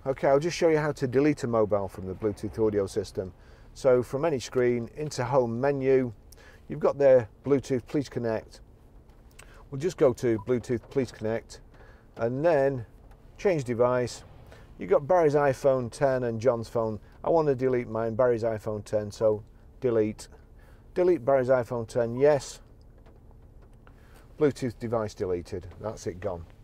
Okay, I'll just show you how to delete a mobile from the Bluetooth audio system. So from any screen into home menu, you've got there Bluetooth please connect. We'll just go to Bluetooth please connect and then change device. You've got Barry's iPhone 10 and John's phone. I want to delete mine, Barry's iPhone 10, so delete. Delete Barry's iPhone 10, yes. Bluetooth device deleted, that's it gone.